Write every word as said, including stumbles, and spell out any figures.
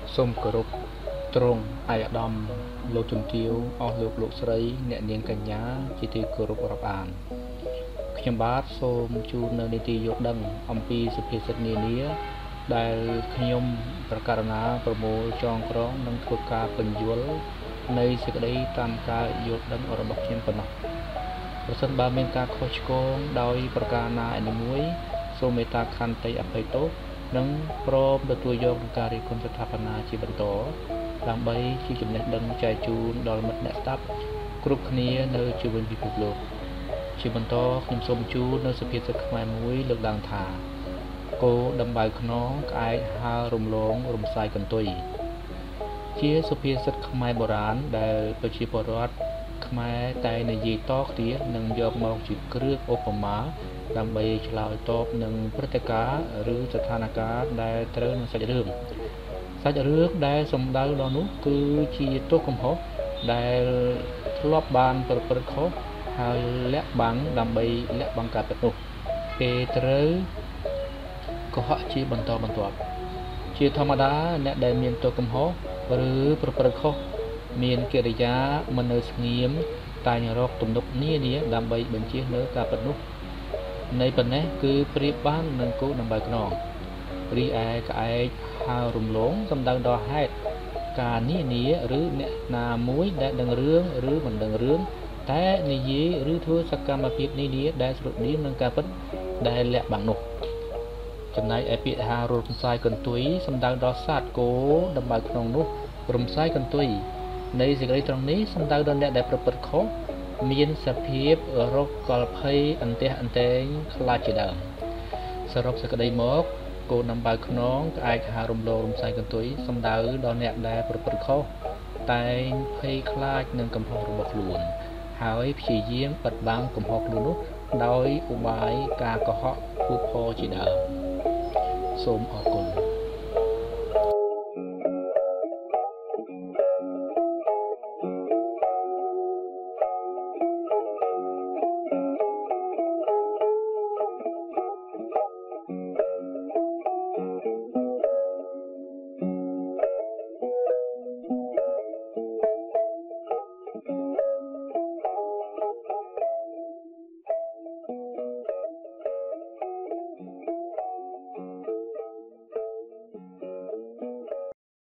សូមគោរពទ្រង់អាយដាមលោកជំទាវអស់លោកលោកស្រីអ្នកនាងកញ្ញាជាទីគោរពរាប់អានខ្ញុំបាទសូមជូននៅនីតិយល់ដឹងអំពីសុភាសិតនានាដែលខ្ញុំប្រកាសណាប្រមូលចងក្រងនិងធ្វើការពន្យល់នៃសេចក្តីតាមការយល់ដឹងរបស់ខ្ញុំប៉ុណ្ណោះប្រសិនបើមានការខុសឆ្គងដោយប្រការណាឯមួយសូមមេត្តាខន្តីអភ័យទោសនិងព្រមទទួលយកនឹងការរិះគន់ស្ថាបនាជាបន្តដើម្បីជាចំណេះដឹងចែកជូនដល់មិត្តអ្នកស្ដាប់គ្រប់គ្នានៅជុំវិញពិភពលោកជាបន្តខ្ញុំសូមជូននៅសុភាសិតខ្មែរមួយលើកឡើងថាគោដំបៅខ្នងក្អែកហើររំលងរំសាយកន្ទុយជាសុភាសិតខ្មែរបុរាណដែលប្រជាពលរដ្ឋខ្មែរតែនិយាយតគ្នានិងយកមកជាគ្រឿងឧបមាដើម្បីឆ្លើយតបនឹងព្រឹត្តិការណ៍ឬស្ថានភាពដែលត្រូវនឹងសាច់រឿងសាច់រឿងដែលសំដៅដល់នោះគឺជាទោសកំហុសដែលធ្លាប់បានប្រព្រឹត្តខុសហើយលាក់បាំងដើម្បីលាក់បាំងការពិតនោះពេលត្រូវកុហកជាបន្តបន្ទាប់ជាធម្មតាអ្នកដែលមានទោសកំហុសឬប្រព្រឹត្តខុសមានកិរិយាមិននៅស្ងៀមតែងរកទំនុកនានាដើម្បីបញ្ជានៅការពិតនោះនៃប៉ុណ្ណេះគឺប្រៀបបាននឹងគោដំបៅខ្នងរីឯក្អែកហើររំលងសំដៅដល់ហេតុការនានាឬអ្នកណាមួយដែលដឹងរឿងឬមិនដឹងរឿងតែនិយាយឬធ្វើសកម្មភាពនានាដែលស្រដៀងនឹងការពិតដែលលាក់បាំងនោះចំណែកឯពាក្យថារំសាយកន្ទុយសំដៅដល់សត្វគោដំបៅខ្នងនោះរំសាយកន្ទុយនៃសេចក្តីត្រង់នេះសំដៅដល់អ្នកដែលប្រព្រឹត្តខុសមានសភាពរកកលភ័យអន្ទះអន្ទែងខ្លាចជាដើមសរុបសេចក្តីមកគោដំបៅខ្នងក្អែកហើររំលងរំសាយកន្ទុយសំដៅដល់អ្នកដែលប្រព្រឹត្តខុសតែងភ័យខ្លាចនឹងកំហុសរបស់ខ្លួនហើយព្យាយាមបិទបាំងកំហុសខ្លួននោះដោយឧបាយការកុហកពុះផជាដើមសូមអរគុណ